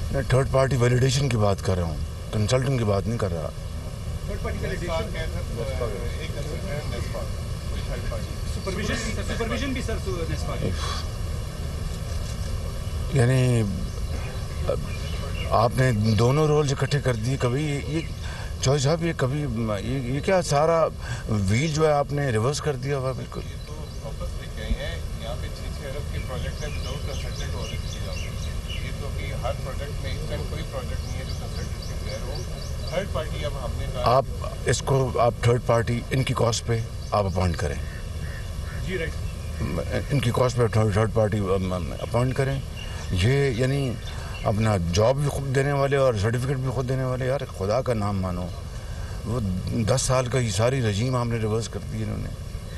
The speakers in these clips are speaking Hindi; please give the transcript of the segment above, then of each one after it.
मैं थर्ड पार्टी वैलिडेशन की बात कर रहा हूँ, कंसल्टेंट की बात नहीं कर रहा। थर्ड पार्टी सुपरविजन भी सर नेस्पा की। यानी आपने दोनों रोल्स इकट्ठे कर दिए। कभी ये चौधरी साहब, ये कभी ये क्या सारा व्हील जो है आपने रिवर्स कर दिया हुआ बिल्कुल। ये तो वापस लेके आए हैं। यहाँ पे 6 अरब के प्रोजेक्ट है विदाउट कंसल्टेंट ऑडिट की जाती है। ये तो कि हर प्रोजेक्ट में इस टाइम कोई प्रोजेक्ट नहीं है जो कंसल्टेंट के बगैर हो। थर्ड पार्टी अब हमने कहा आप इसको आप थर्ड पार्टी इनकी कॉस्ट पे आप अपॉइंट करें। जी राइट। इनकी कॉस्ट पे थर्ड पार्टी अपॉइंट करें। ये यानी अपना जॉब भी खुद देने वाले और सर्टिफिकेट भी खुद देने वाले। यार खुदा का नाम मानो, वो 10 साल का ये सारी रजीम आपने रिवर्स कर दी इन्होंने।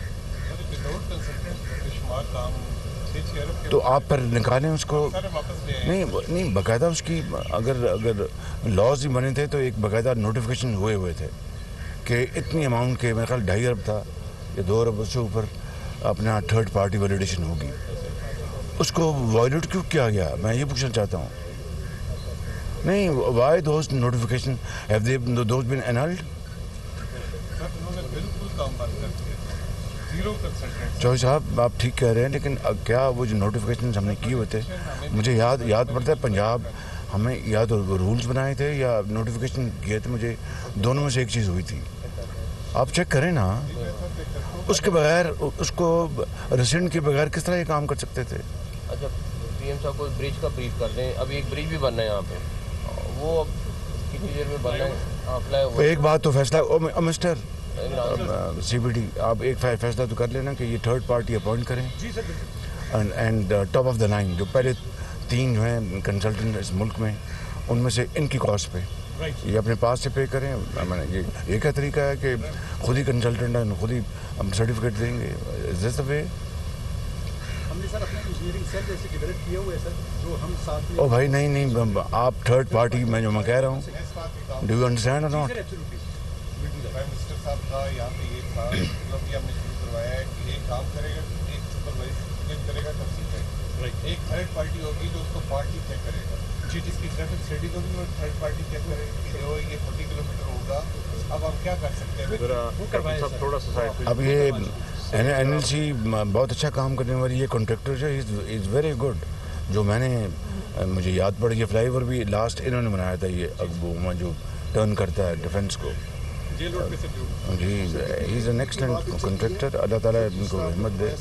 तो आप पर निकालें उसको। नहीं बाकायदा उसकी अगर लॉज ही बने थे तो एक बाकायदा नोटिफिकेशन हुए थे कि इतनी अमाउंट के मेरे ख्याल 2.5 अरब था या 2 अरब से ऊपर अपना थर्ड पार्टी वैलिडेशन होगी। उसको वायलेट क्यों किया गया, मैं ये पूछना चाहता हूँ। नहीं, why those notification have they those been annulled? Chaudhry साहब आप ठीक कह रहे हैं, लेकिन क्या वो जो नोटिफिकेशन हमने किए हुए थे, मुझे याद पड़ता है पंजाब हमें या तो रूल्स बनाए थे या नोटिफिकेशन किए थे। मुझे दोनों में से एक चीज़ हुई थी। आप चेक करें ना, उसके बगैर उसको रेसिडेंट के बगैर किस तरह ये काम कर सकते थे। अच्छा, पीएम साहब को ब्रिज का ब्रीफ कर दें। अभी एक ब्रिज भी बनना है यहाँ पे, वो कितनी देर में बनना है? फ्लाईओवर। एक बात तो फैसला मिस्टर CBD, आप एक फैसला तो कर लेना कि ये थर्ड पार्टी अपॉइंट करें। जी sir. And top of the line जो पहले 3 जो हैं कंसल्टेंट इस मुल्क में, उनमें से इनकी कॉस्ट पे ये अपने पास से पे करें। मैंने ये क्या तरीका है कि खुद ही कंसल्टेंट है, खुद ही हम सर्टिफिकेट देंगे। Is this the way? हमने सर अपना इंजीनियरिंग सेल जैसे डेवलप किया हुआ है सर, जो हम साथ में। ओ भाई नहीं, आप थर्ड पार्टी मैं कह रहा हूँ, do you understand or not? Prime minister साहब का यहाँ पे ये था, मतलब कि हमने शुरू करवाया है कि एक काम करेगा, एक सुपरवाइजर करेगा, तफसील है। एक थर्ड पार्टी होगी जो उसको पार्टी चेक करेगा, जिसकी ट्रैफिक स्टडी को भी वो थर्ड पार्टी चेक करेगी जो ये 40 किलोमीटर होगा। अब हम क्या कर सकते हैं? थोड़ा सा अब ये NLC बहुत अच्छा काम करने वाली ये कॉन्ट्रैक्टर जो इज़ वेरी गुड। जो मुझे याद पड़ गया, फ्लाईओवर भी लास्ट इन्होंने बनाया था, ये अगबोमा जो टर्न करता है डिफेंस को। जी, he is an excellent contractor. अल्लाह ताला इनको हिम्मत दे।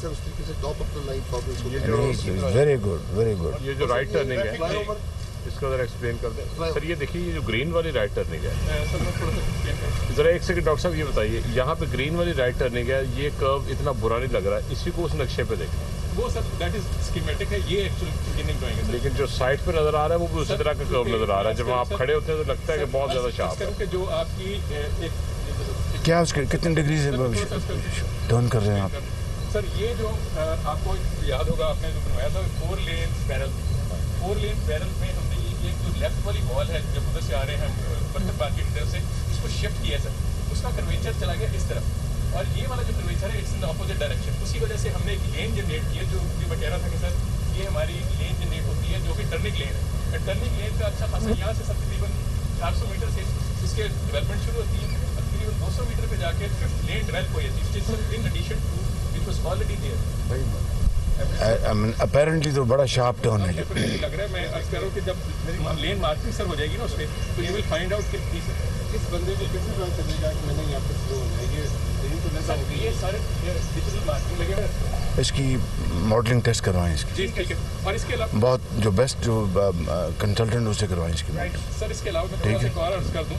Very good. ये जो राइट टर्निंग है इसको ज़रा एक्सप्लेन कर दें सर। ये देखिए, ये जो ग्रीन वाली राइट टर्निंग है, ज़रा एक सेकंड डॉक्टर साहब ये बताइए, यहाँ पे ग्रीन वाली राइट टर्निंग है, ये कर्व इतना बुरा नहीं लग रहा है, इसी को उस नक्शे पे देखें। वो सर दैट इज स्कीमेटिक है, ये एक्चुअली इंजीनियरिंग ड्राइंग है। लेकिन जो साइड पे नजर आ रहा है वो भी उसी तरह का कर्व नजर आ रहा है। जब आप खड़े होते हैं तो लगता है कि बहुत ज़्यादा शार्प है। जो आपकी क्या उसके कितने डिग्री से टर्न कर रहे हैं आप? सर ये जो आपको याद होगा, आपने जो बनवाया था 4 लेन बैरल में हमने ये जो लेफ्ट वाली वॉल है, जब उधर से आ रहे हैं बर्तन मार्केट की तरफ से, इसको शिफ्ट किया सर, उसका कर्वेचर चला गया इस तरफ, और ये वाला जो कर्वेचर है it's in the opposite direction. उसी वजह से हमने एक लेन जनरेट किया, जो मैं कह रहा था कि सर ये हमारी लेन जनरेट होती है जो कि टर्निंग लेन है। टर्निंग लेन का अच्छा खासा यहाँ से सर तकरीबन 400 मीटर से इसके डेवलपमेंट शुरू होती है, तकरीबन 200 मीटर पे जाके 5th लेन डेवलप हुई है in addition to which was already there. Apparently तो बड़ा शार्प टर्न है। लग रहा है, मैं अर्ज कर रहा हूँ कि जब लेन मार्किंग सर हो जाएगी ना उस पर, तो यू विल फाइंड आउट कि इस बंदे को किसी तरह चलेगा कि मैंने यहाँ पे स्लो होना है। ये सारे डिजिटल मार्किंग लगे हुए। इसकी मॉडलिंग टेस्ट करवाएं इसकी। जी ठीक है। और इसके अलावा बहुत जो बेस्ट जो कंसल्टेंट उसे करवाएं इसकी। सर इसके अलावा मैं थोड़ा सा एक और अर्ज कर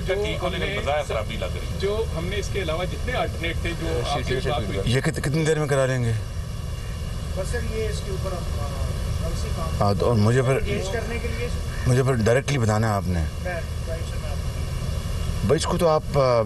दूँ, जो हमने इसके अलावा जितने अल्टरनेट थे जो आपसे बात हुई, ये कितनी देर में करा लेंगे? बस सर ये इसके ऊपर हाँ, तो और मुझे करने के लिए डायरेक्टली बताना है आपने भाई। इसको तो आप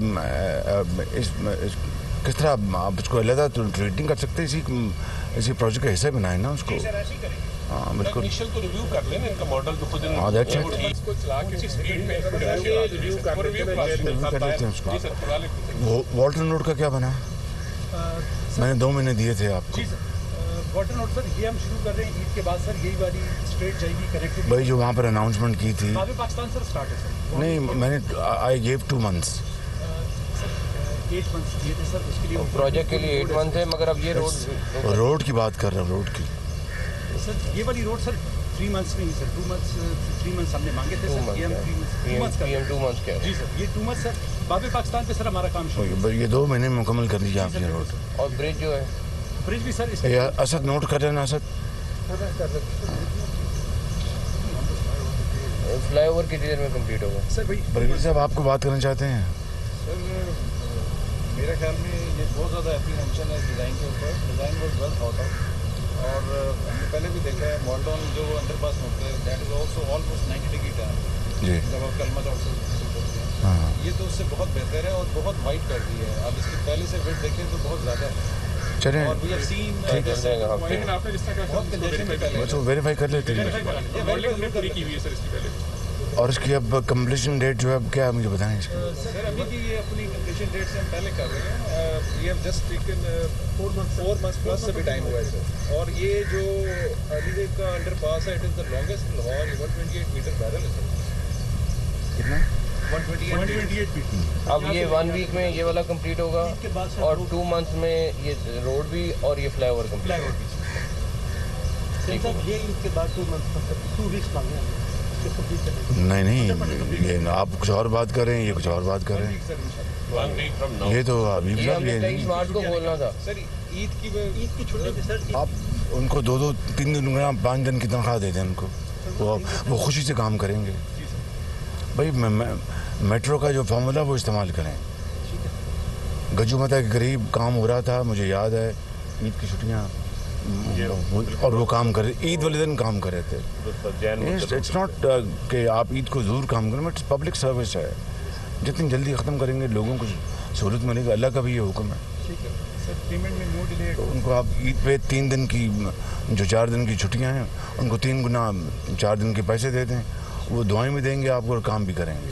किस तरह आप इसको अलग तो ट्रीटिंग कर सकते हैं, इसी प्रोजेक्ट का हिस्सा बनाए ना उसको। हाँ बिल्कुल, इनिशियल तो रिव्यू कर लेना इनका मॉडल जो खुद हाँ दैट्स इट। इसको चला के स्पीड में रिव्यू कर लेते हैं उसको। वॉल्टन रोड का क्या बना? मैंने 2 महीने दिए थे आपको। वाटर रोड सर ये हम शुरू कर रहे हैं ईद के बाद सर, यही वाली स्ट्रेट जाएगी कनेक्टिविटी। भाई जो वहाँ पर अनाउंसमेंट की थी, पाकिस्तान सर स्टार्ट है सर। नहीं मैंने आई गेव 2 months। 8 months दिए थे सर उसके लिए। प्रोजेक्ट के लिए 8 month है, मगर अब ये रोड की बात कर रहा हूँ, रोड की सर। ये वाली रोड सर 3 months नहीं सर, 2 months 3 months हमने मांगे थे सर। ये हम 2 months PM 2 months क्या है जी सर, ये 2 months सर। बाबे पाकिस्तान पे सर हमारा काम शुरू है। ये 2 महीने में मुकम्मल कर लीजिए आप ये रोड। और ब्रिज जो है, ब्रिज भी सर ये असद नोट कर लेना असद। फ्लाईओवर कितनी देर में कंप्लीट होगा सर? भाई परवीन साहब आपको बात करना चाहते हैं? सर मेरे ख्याल में ये बहुत ज़्यादा एप्रीहेंशन है डिज़ाइन के ऊपर। Design was well thought out, और हमने पहले भी देखा है मॉल्टॉन जो अंडरपास होते हैं that is also almost 90 degree turn जी जब आप कलमा चौक से करते हैं। हाँ ये तो उससे बहुत बेहतर है और बहुत वाइड कर दी है। अब इसकी पहले से वेट देखें तो बहुत ज़्यादा है, चलें और वी हैव सीन लेकिन आपने जिस तरह बहुत कंजेशन के पहले तो वेरीफाई कर लेते हैं। मॉडलिंग हमने पूरी की हुई है सर इसकी पहले। और इसकी अब कंप्लीशन डेट जो है अब क्या है मुझे बताएं इसकी। सर अभी की ये अपनी कंप्लीशन डेट से हम पहले कर रहे हैं। We have just taken 4 months plus अभी टाइम हुआ है सर। और ये जो अलीगढ़ का अंडरपास है it is the longest in Lahore, 128 meter barrel है सर। कितना? 128 फीट। अब ये 1 week में ये वाला कंप्लीट होगा, और 2 months में ये रोड भी और ये फ्लाईओवर कंप्लीट होगा। सर ये इनके बाद 2 months 2 weeks मांगे हैं इसके कंप्लीट करने को। नहीं ये आप कुछ और बात कर रहे हैं, ये कुछ और बात कर रहे हैं। 1 week from now। ये तो अभी ये हमने 23 मार्च को बोलना था सर ईद की छुट्टी थी सर। आप उनको 2-2 3 दिन 5 दिन की तनख्वाह दे दें उनको, वो खुशी से काम करेंगे। भाई मेट्रो का जो फार्मूला वो इस्तेमाल करें। गजूमता के करीब काम हो रहा था, मुझे याद है ईद की छुट्टियाँ, और वो काम करे, ईद वाले दिन काम कर रहे थे। इट्स नॉट कि आप ईद को ज़रूर काम करें, इट्स पब्लिक सर्विस है। जितनी जल्दी ख़त्म करेंगे लोगों को सहूलत मिलेगी, अल्लाह का भी ये हुक्म है। सर पेमेंट में नो डिले। तो उनको आप ईद पे 3 दिन की जो 4 दिन की छुट्टियाँ हैं उनको 3 गुना 4 दिन के पैसे दे दें, वो दुआएं भी देंगे आपको और काम भी करेंगे।